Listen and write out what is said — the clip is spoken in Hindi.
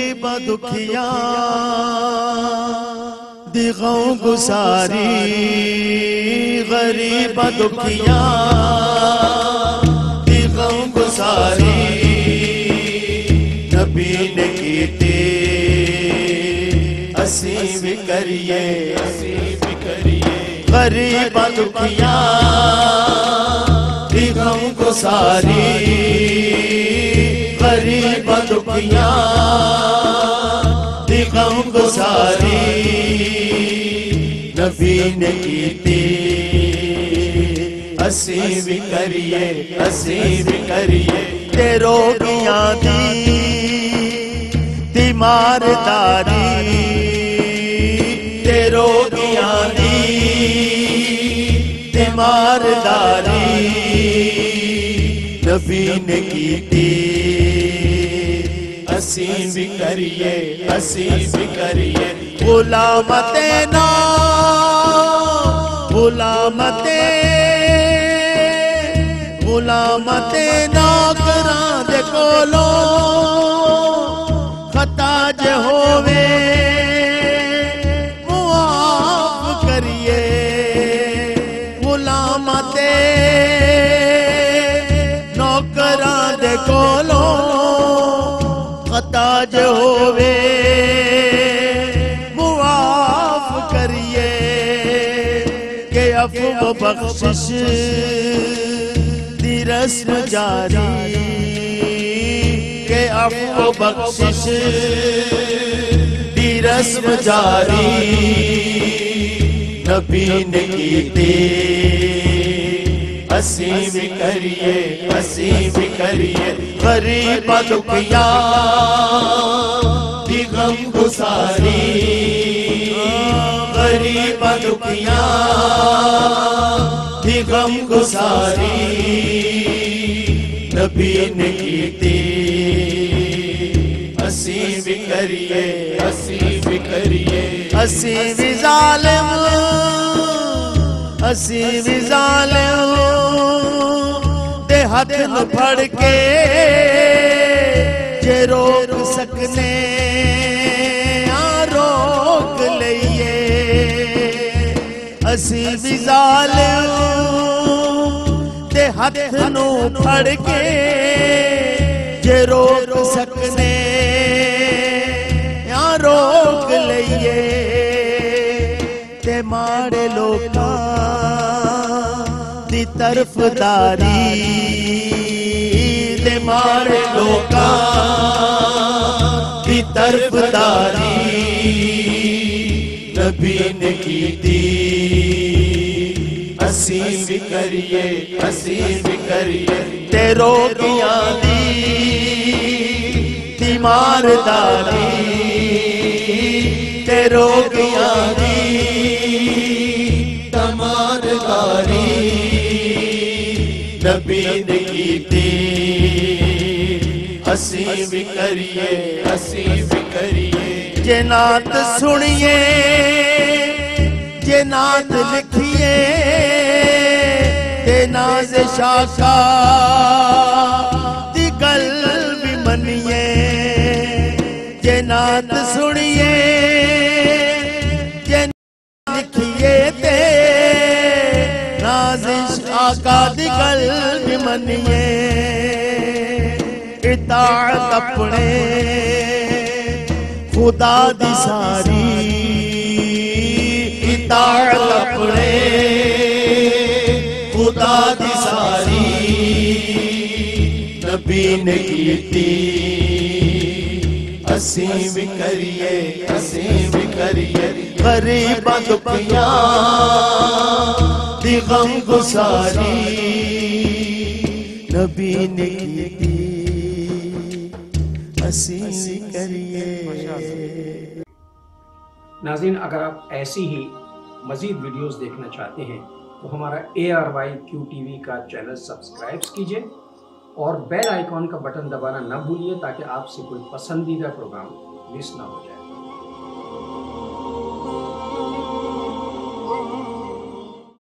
दुखिया दी गम गुसारी गरीब दुखिया दी गम गुसारी नबी ने कीती असी भी करिए गरीब दुखिया दी गम गुसारी गरीब दुखिया दी गम गुसारी नबी ने कीती असी भी करिए ते रोगियां दी मारदारी ते रोगियां दी मारदारी नबी ने कीती असी भी करिए गुलामते ना गुलामते नौकरां दे कोलों खता जे होवे मुआफ करिए गुलामते नौकरां दे कोलों खता जे होवे मुआफ करिए के अफ़्व बख्शिश दी रस्म जारी के अफ़्व बख्शिश दी रस्म जारी नबी ने कीती असी भी करिए गरीब दुखिया दी गम गुसारी गरीब दुखिया दी गम गुसारी नबी ने कीती असी भी करिए असी भी जालिम दे हाथ न फड़ के जे रोक सकने रोक लइए असी भी जालिम दे हाथ नू फड़ के जे रोक सकने रोक लइए ते माड़े लोकां दी तरफदारी ते माड़े लोकां दी तरफदारी नबी ने कीती असी भी करिए ते रोगियां दी मारदारी ते रोगियां दी मारदारी नबी ने कीती असी भी करिए जे नात सुनिए जे नात लिखिए ते नाज शाखा दी गल भी मनिए जे नात सुनिए जे लिखिए ते नाज़िश आका दी गल भी मनिए इताअत अपने खुदा दी सारी इताअत अपने खुदा दी सारी नबी ने कीती असी भी करिए गरीब दुखिया दी गम गुसारी नबी ने कीती असी भी करिए। नाज़रीन, अगर आप ऐसी ही मज़ीद वीडियोस देखना चाहते हैं तो हमारा ARYQTV का चैनल सब्सक्राइब कीजिए और बेल आइकॉन का बटन दबाना न भूलिए ताकि आपसे कोई पसंदीदा प्रोग्राम मिस ना हो जाए।